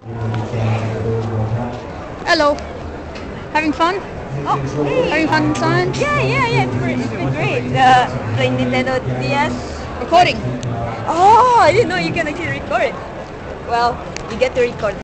Hello. Having fun? Oh, hey. Having fun in science? Yeah. It's been great. Playing Nintendo DS. Recording. Oh, I didn't know you can actually record. Well, you get to record.